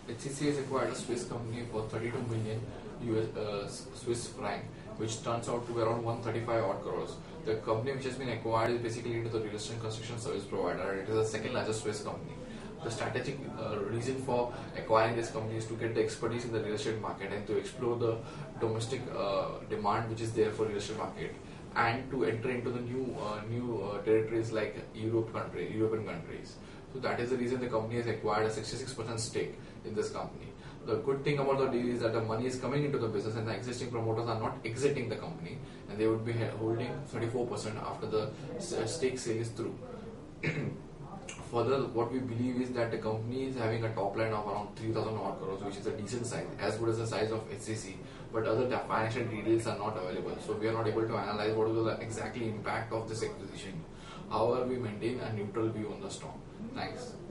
HCC has acquired a Swiss company for 32 million Swiss franc, which turns out to be around 135 odd crores. The company which has been acquired is basically into the real estate construction service provider. It is the second largest Swiss company. The strategic reason for acquiring this company is to get the expertise in the real estate market and to explore the domestic demand which is there for real estate market, and to enter into the new territories like European countries. So that is the reason the company has acquired a 66% stake in this company. The good thing about the deal is that the money is coming into the business and the existing promoters are not exiting the company, and they would be holding 34% after the stake sale is through. Further, what we believe is that the company is having a top line of around 3,000 odd crores, which is a decent size, as good as the size of HCC, but other financial details are not available. So we are not able to analyze what is the exactly impact of this acquisition. However, we maintain a neutral view on the stock. Thanks.